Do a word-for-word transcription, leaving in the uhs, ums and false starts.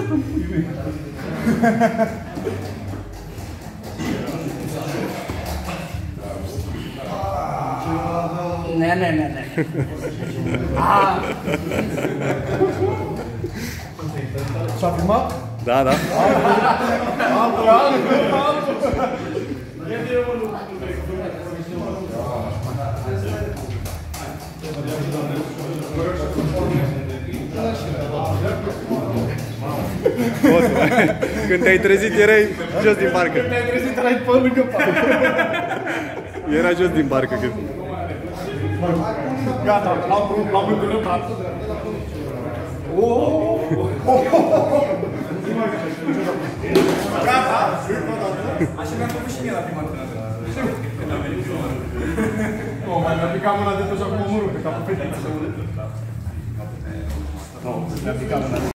Ne, ne, ne, ne. Ah. S-a filmat? Da, da. Altul, altul, altul. Când te-ai trezit, erai jos din barcă. Când te-ai trezit, erai pe lângă parcă. Era jos din barcă când... Gata, l-am întâlnit. Gata! Așa mi-am făcut și mie la prima dată. Când am venit prima dată. Nu, mai mi-a picat mâna de tot și acum mă rup pe capul fetiță. Mi-a picat mâna de